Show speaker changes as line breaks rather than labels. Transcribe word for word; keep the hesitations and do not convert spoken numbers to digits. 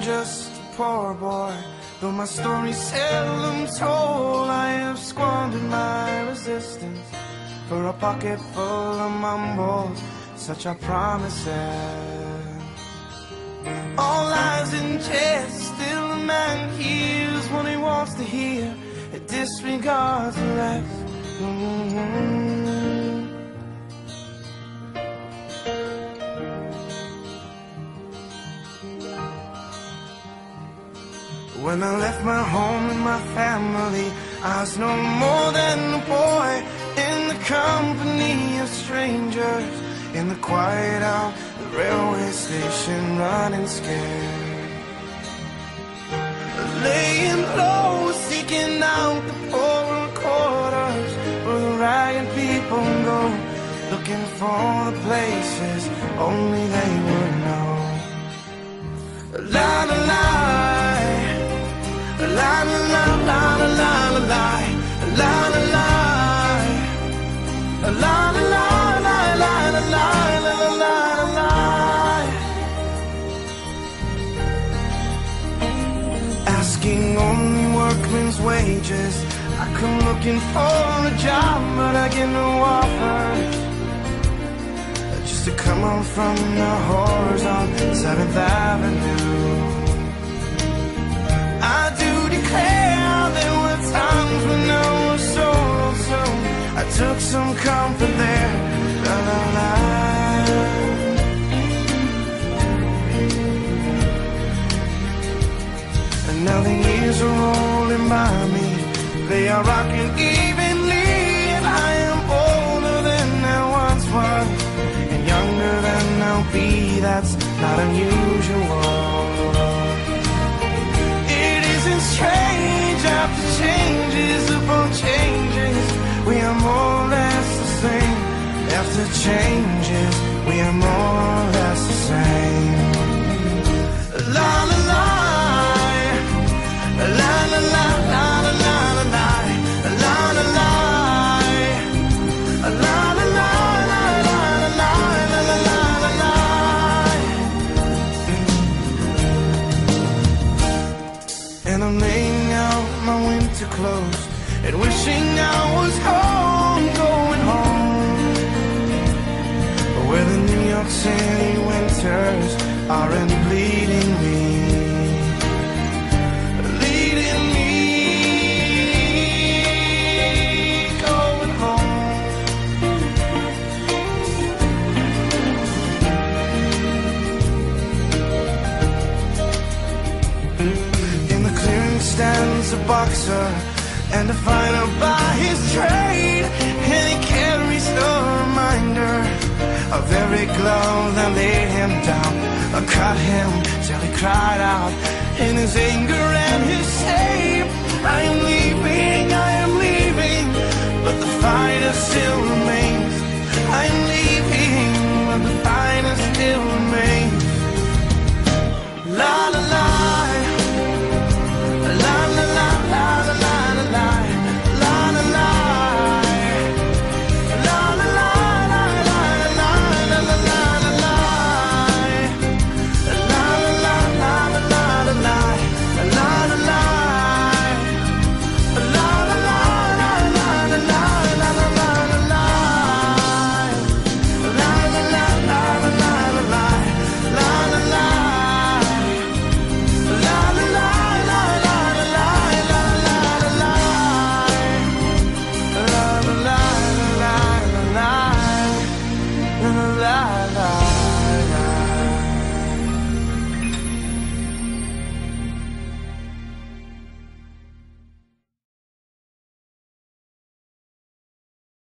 just a poor boy. Though my story's seldom told, I have squandered my resistance for a pocket full of mumbles, such are promises. All lies in jest, still a man hears what he wants to hear. It disregards the rest. Mm-hmm. When I left my home and my family, I was no more than a boy in the company of strangers, in the quiet of the railway station, running scared, laying low, seeking out the poorer quarters where the ragged people go, looking for the places only they would know. La la la, la la la la la la la la la la la la la la la. Asking only workmen's wages, I come looking for a job, but I get no offers. Just to come on from the horrors on Seventh Avenue. I do declare there were times when I was so lonesome, I took some comfort there. La la la. And now the years are rolling by me, they are rocking evenly, and I am older than I once was, and younger than I'll be. That's not unusual. It isn't strange after changes upon changes, we are more or less the same. After changes, we are more or less the same. La la la, la la la la la la la la la la la la la la la. And I'm laying out my winter clothes and wishing I was home, going home, where the New York City winters aren't bleeding me, leading me, going home. In the clearing stands a boxer and a fighter by his trade, and he carries a reminder of every glove that laid him down, or cut him till he cried out in his anger and his shame. I am leaving, I am leaving, but the fighter still remains. I am leaving.